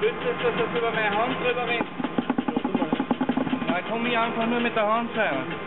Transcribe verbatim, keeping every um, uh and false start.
Willst du, dass das über meine Hand drüber rennt? Nein, komm ich einfach nur mit der Hand rein.